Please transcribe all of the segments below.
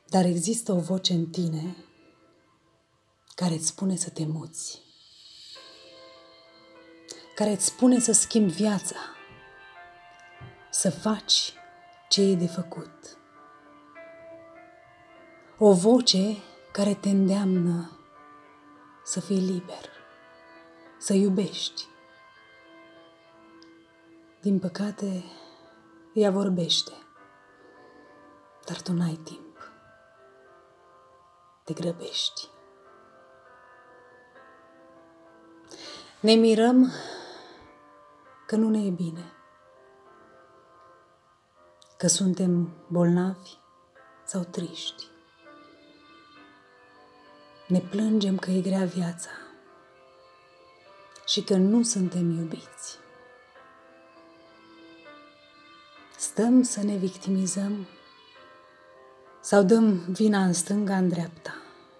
Dar există o voce în tine care îți spune să te muți, care îți spune să schimbi viața, să faci ce e de făcut. O voce care te îndeamnă să fii liber, să iubești. Din păcate, ea vorbește, dar tu n-ai timp. Te grăbești. Ne mirăm că nu ne e bine, că suntem bolnavi sau triști. Ne plângem că e grea viața și că nu suntem iubiți. Stăm să ne victimizăm sau dăm vina în stânga, în dreapta,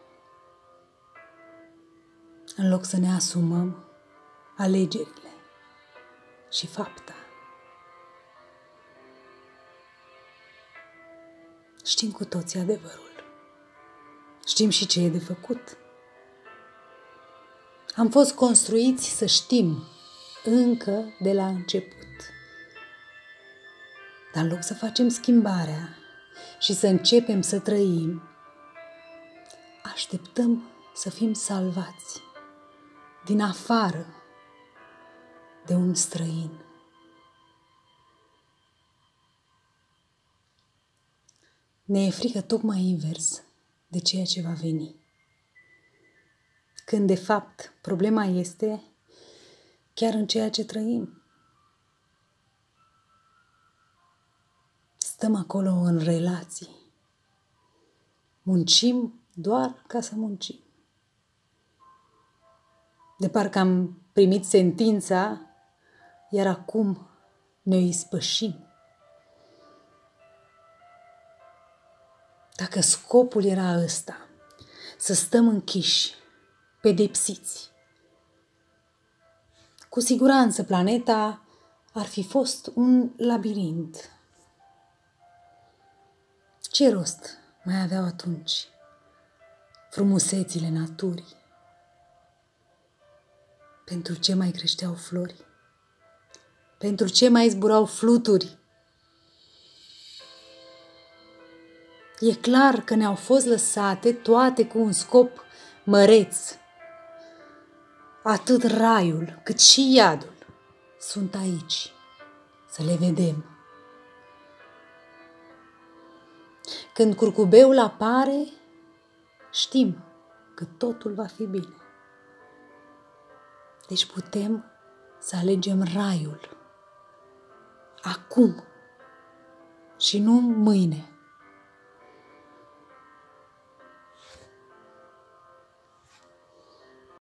în loc să ne asumăm alegerile și fapta. Știm cu toții adevărul. Știm și ce e de făcut. Am fost construiți să știm încă de la început. Dar în loc să facem schimbarea și să începem să trăim, așteptăm să fim salvați din afară de un străin. Ne e frică tocmai invers de ceea ce va veni. Când de fapt problema este chiar în ceea ce trăim. Stăm acolo în relații. Muncim doar ca să muncim. De parcă am primit sentința, iar acum ne ispășim. Dacă scopul era ăsta, să stăm închiși, pedepsiți, cu siguranță planeta ar fi fost un labirint. Ce rost mai aveau atunci frumusețile naturii? Pentru ce mai creșteau flori? Pentru ce mai zburau fluturi? E clar că ne-au fost lăsate toate cu un scop măreț. Atât raiul cât și iadul sunt aici, să le vedem. Când curcubeul apare, știm că totul va fi bine. Deci putem să alegem raiul acum și nu mâine.